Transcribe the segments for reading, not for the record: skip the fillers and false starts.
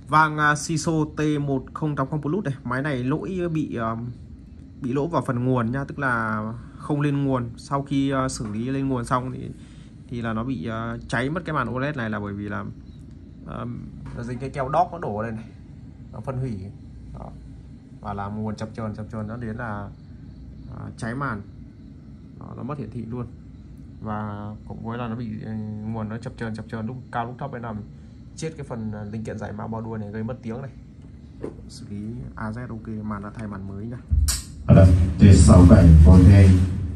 Vang Siso T1080 Plus này, máy này lỗi bị lỗi vào phần nguồn nha, tức là không lên nguồn. Sau khi xử lý lên nguồn xong thì là nó bị cháy mất cái màn OLED này, là bởi vì là dính cái keo đóc nó đổ lên này, nó phân hủy đó. Và làm nguồn chập chờn nó đến là cháy màn đó, nó mất hiển thị luôn. Và cộng với là nó bị nguồn nó chập chờn lúc cao lúc thấp, bên làm chết cái phần linh kiện giải mã bao đuôi này, gây mất tiếng này. Xử lý AZ ok, màn đã thay màn mới nha. T67 Voltage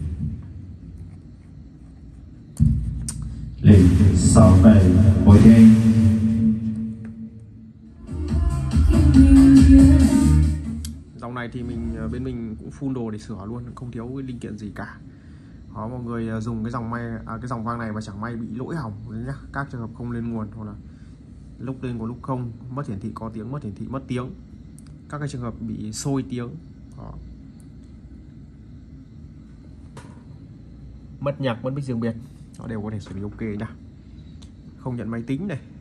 Link 67 Voltage. Dòng này thì bên mình cũng full đồ để sửa luôn, không thiếu cái linh kiện gì cả. Có mọi người dùng cái dòng vang này mà chẳng may bị lỗi hỏng nhá, các trường hợp không lên nguồn, hoặc là lúc lên có lúc không, mất hiển thị có tiếng, mất hiển thị mất tiếng, các cái trường hợp bị sôi tiếng đó. Mất nhạc, mất mic riêng biệt, nó đều có thể xử lý ok nha. Không nhận máy tính này.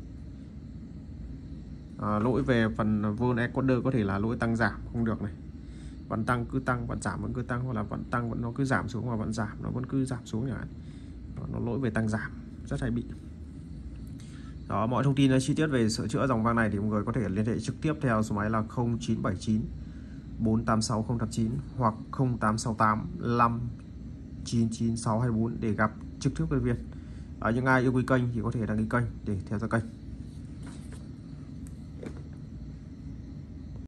Lỗi về phần vol encoder có thể là lỗi tăng giảm không được này, vẫn tăng cứ tăng, vẫn giảm vẫn cứ tăng, hoặc là vẫn tăng vẫn nó cứ giảm xuống, hoặc vẫn giảm nó vẫn cứ giảm xuống chẳng hạn. Nó lỗi về tăng giảm rất hay bị. Đó, mọi thông tin chi tiết về sửa chữa dòng vang này thì mọi người có thể liên hệ trực tiếp theo số máy là 0979 486 089 hoặc 0868 599 624 để gặp trực tiếp nhân viên. Những ai yêu quý kênh thì có thể đăng ký kênh để theo dõi kênh.